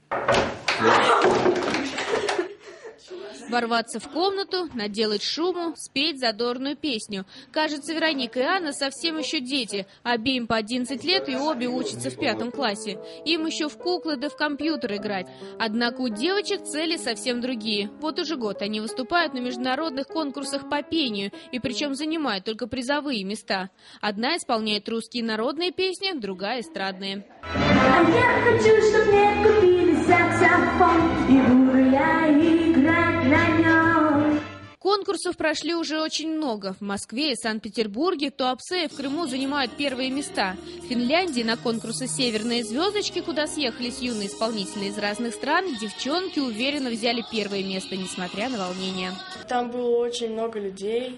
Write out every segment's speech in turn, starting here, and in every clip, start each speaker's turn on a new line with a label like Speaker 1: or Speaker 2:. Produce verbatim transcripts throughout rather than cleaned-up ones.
Speaker 1: Ворваться в комнату, наделать шуму, спеть задорную песню. Кажется, Вероника и Анна совсем еще дети. Обеим по одиннадцать лет и обе учатся в пятом классе. Им еще в куклы да в компьютер играть. Однако у девочек цели совсем другие. Вот уже год они выступают на международных конкурсах по пению, и причем занимают только призовые места. Одна исполняет русские народные песни, другая эстрадные.
Speaker 2: А я хочу, чтоб мне купили саксофон, и буду я играть на нем.
Speaker 1: Конкурсов прошли уже очень много. В Москве и Санкт-Петербурге Туапсе и в Крыму занимают первые места. В Финляндии на конкурсы «Северные звездочки», куда съехались юные исполнители из разных стран, девчонки уверенно взяли первое место, несмотря на волнение.
Speaker 3: Там было очень много людей.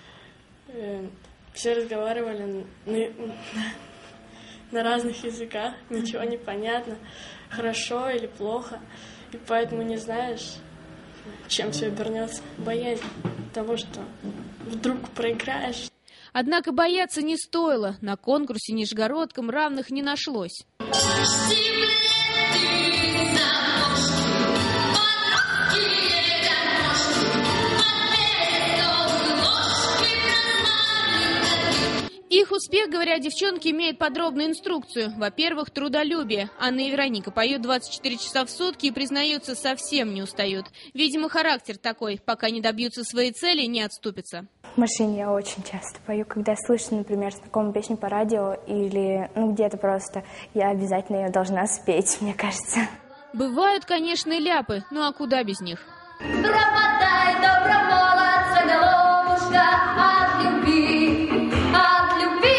Speaker 3: Все разговаривали на, на разных языках, ничего не понятно, хорошо или плохо. И поэтому не знаешь, чем все обернется. Боязнь того, что вдруг проиграешь.
Speaker 1: Однако бояться не стоило. На конкурсе нижегородкам равных не нашлось. Их успех, говорят девчонки, имеет подробную инструкцию. Во-первых, трудолюбие. Анна и Вероника поют двадцать четыре часа в сутки и, признаются, совсем не устают. Видимо, характер такой. Пока не добьются своей цели, не отступятся.
Speaker 4: В машине я очень часто пою. Когда слышу, например, знакомую песню по радио или ну где-то просто, я обязательно ее должна спеть, мне кажется.
Speaker 1: Бывают, конечно, и ляпы. Ну а куда без них?
Speaker 2: Пропадай, добро молодца, головушка, от любви, от любви.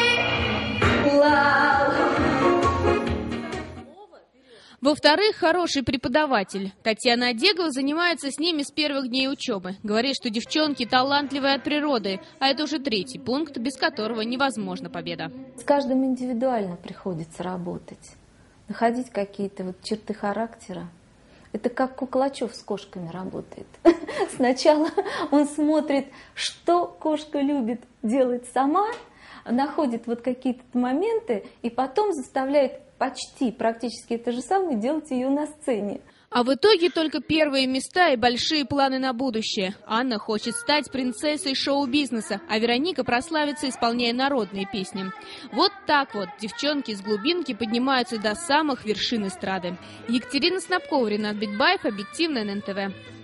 Speaker 1: Во-вторых, хороший преподаватель. Татьяна Одегова занимается с ними с первых дней учебы. Говорит, что девчонки талантливые от природы, а это уже третий пункт, без которого невозможна победа.
Speaker 5: С каждым индивидуально приходится работать, находить какие-то вот черты характера. Это как Куклачев с кошками работает. Сначала он смотрит, что кошка любит делать сама, находит вот какие-то моменты и потом заставляет почти практически это же самое делать ее на сцене.
Speaker 1: А в итоге только первые места и большие планы на будущее. Анна хочет стать принцессой шоу-бизнеса, а Вероника прославится, исполняя народные песни. Вот так вот девчонки из глубинки поднимаются до самых вершин эстрады. Екатерина Снопкова, Ренат Битбаев, Объективное эн эн тэ вэ.